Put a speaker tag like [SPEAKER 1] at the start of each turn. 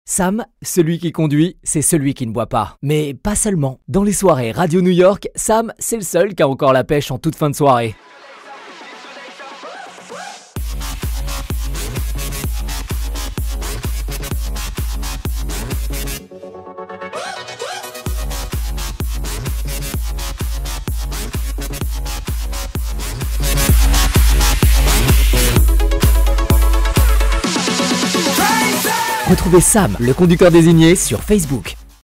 [SPEAKER 1] Sam, celui qui conduit, c'est celui qui ne boit pas. Mais pas seulement. Dans les soirées Radio New York, Sam, c'est le seul qui a encore la pêche en toute fin de soirée. Retrouvez Sam, le conducteur désigné, sur Facebook.